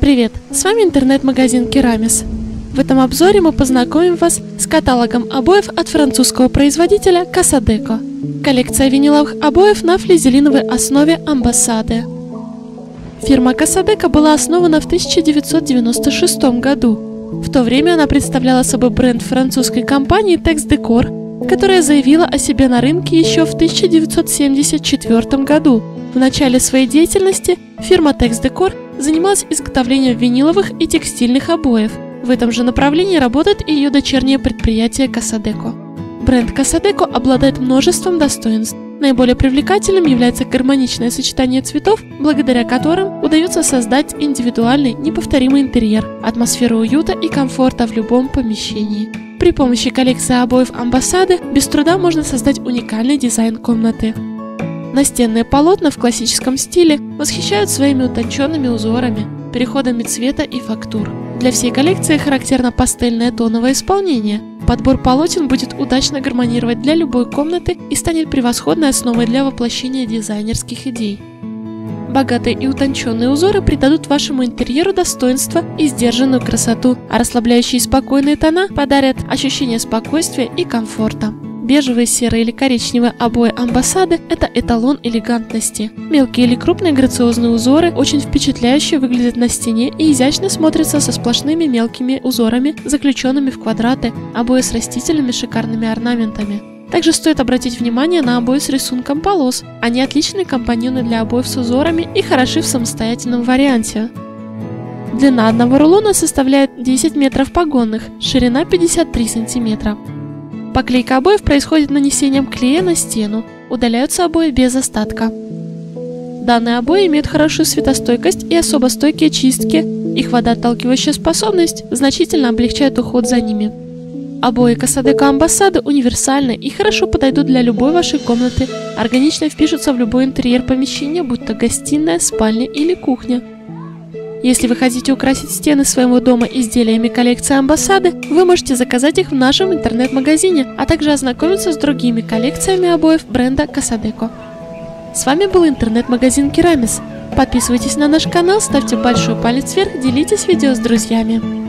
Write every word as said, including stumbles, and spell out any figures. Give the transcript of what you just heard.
Привет! С вами интернет-магазин Керамис. В этом обзоре мы познакомим вас с каталогом обоев от французского производителя Casadeco. Коллекция виниловых обоев на флизелиновой основе Ambassade. Фирма Casadeco была основана в тысяча девятьсот девяносто шестом году. В то время она представляла собой бренд французской компании Tex Decor, которая заявила о себе на рынке еще в тысяча девятьсот семьдесят четвёртом году. В начале своей деятельности фирма Tex Decor занималась изготовлением виниловых и текстильных обоев. В этом же направлении работает и ее дочернее предприятие Casadeco. Бренд Casadeco обладает множеством достоинств. Наиболее привлекательным является гармоничное сочетание цветов, благодаря которым удается создать индивидуальный, неповторимый интерьер, атмосферу уюта и комфорта в любом помещении. При помощи коллекции обоев Ambassade без труда можно создать уникальный дизайн комнаты. Настенные полотна в классическом стиле восхищают своими утонченными узорами, переходами цвета и фактур. Для всей коллекции характерно пастельное тоновое исполнение. Подбор полотен будет удачно гармонировать для любой комнаты и станет превосходной основой для воплощения дизайнерских идей. Богатые и утонченные узоры придадут вашему интерьеру достоинство и сдержанную красоту, а расслабляющие и спокойные тона подарят ощущение спокойствия и комфорта. Бежевые, серые или коричневые обои Ambassade – это эталон элегантности. Мелкие или крупные грациозные узоры очень впечатляюще выглядят на стене и изящно смотрятся со сплошными мелкими узорами, заключенными в квадраты, обои с растительными шикарными орнаментами. Также стоит обратить внимание на обои с рисунком полос. Они отличные компаньоны для обоев с узорами и хороши в самостоятельном варианте. Длина одного рулона составляет десять метров погонных, ширина пятьдесят три сантиметра. Поклейка обоев происходит нанесением клея на стену, удаляются обои без остатка. Данные обои имеют хорошую светостойкость и особо стойкие чистки, их водоотталкивающая способность значительно облегчает уход за ними. Обои Casadeco Ambassade универсальны и хорошо подойдут для любой вашей комнаты, органично впишутся в любой интерьер помещения, будь то гостиная, спальня или кухня. Если вы хотите украсить стены своего дома изделиями коллекции Ambassade, вы можете заказать их в нашем интернет-магазине, а также ознакомиться с другими коллекциями обоев бренда Casadeco. С вами был интернет-магазин Керамис. Подписывайтесь на наш канал, ставьте большой палец вверх, делитесь видео с друзьями.